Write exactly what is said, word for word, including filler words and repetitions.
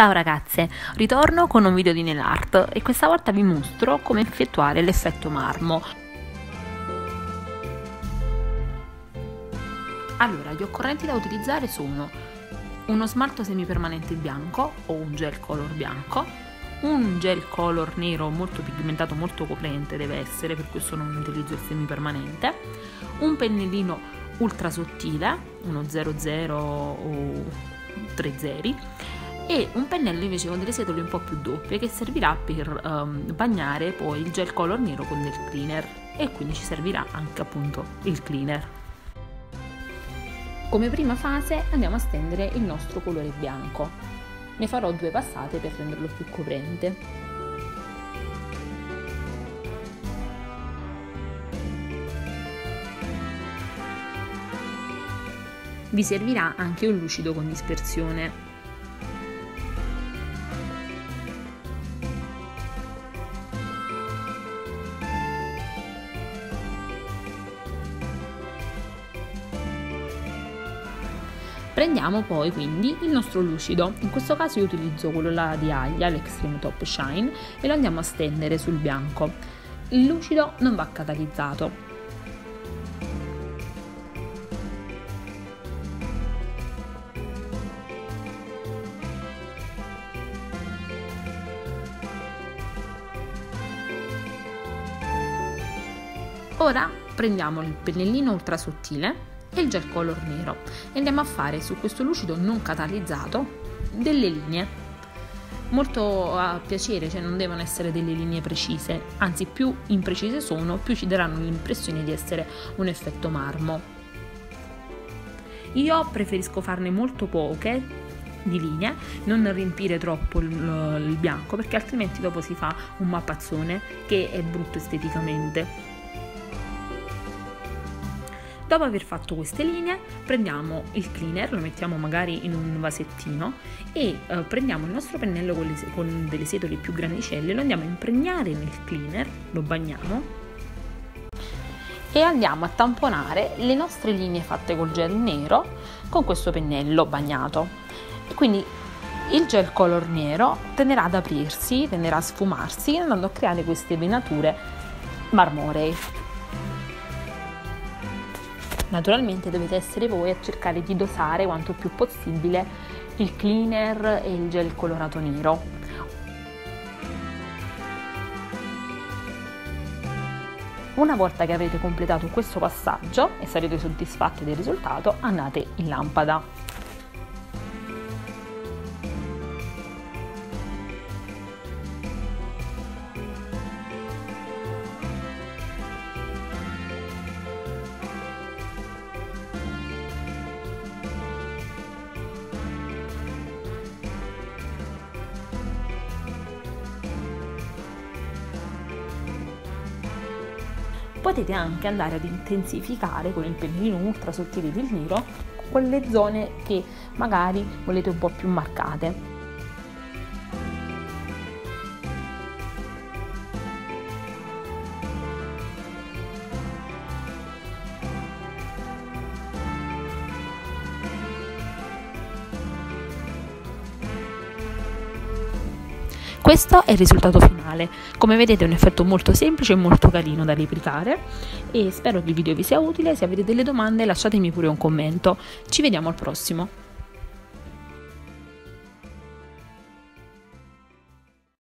Ciao ragazze, ritorno con un video di nail art e questa volta vi mostro come effettuare l'effetto marmo. Allora, gli occorrenti da utilizzare sono uno smalto semipermanente bianco o un gel color bianco, un gel color nero molto pigmentato, molto coprente deve essere, per questo non utilizzo il semipermanente, un pennellino ultra sottile, uno zero zero o tre zeri, e un pennello invece con delle setole un po' più doppie che servirà per um, bagnare poi il gel color nero con del cleaner, e quindi ci servirà anche appunto il cleaner. Come prima fase andiamo a stendere il nostro colore bianco, ne farò due passate per renderlo più coprente. Vi servirà anche un lucido con dispersione. Prendiamo poi quindi il nostro lucido, in questo caso io utilizzo quello là di Aglia, l'Extreme Top Shine, e lo andiamo a stendere sul bianco. Il lucido non va catalizzato. Ora prendiamo il pennellino ultra sottile e il gel color nero e andiamo a fare su questo lucido non catalizzato delle linee molto a piacere, cioè non devono essere delle linee precise, anzi più imprecise sono, più ci daranno l'impressione di essere un effetto marmo. Io preferisco farne molto poche di linee, non riempire troppo il, il bianco, perché altrimenti dopo si fa un mappazzone che è brutto esteticamente. Dopo aver fatto queste linee prendiamo il cleaner, lo mettiamo magari in un vasettino e eh, prendiamo il nostro pennello con, le, con delle setole più grandicelle, lo andiamo a impregnare nel cleaner, lo bagniamo e andiamo a tamponare le nostre linee fatte col gel nero con questo pennello bagnato. E quindi il gel color nero tenderà ad aprirsi, tenderà a sfumarsi, andando a creare queste venature marmoree. Naturalmente dovete essere voi a cercare di dosare quanto più possibile il cleaner e il gel colorato nero. Una volta che avrete completato questo passaggio e sarete soddisfatti del risultato, andate in lampada. Potete anche andare ad intensificare con il pennellino ultra sottile del nero quelle zone che magari volete un po' più marcate. Questo è il risultato finale. Come vedete è un effetto molto semplice e molto carino da replicare, e spero che il video vi sia utile. Se avete delle domande lasciatemi pure un commento. Ci vediamo al prossimo.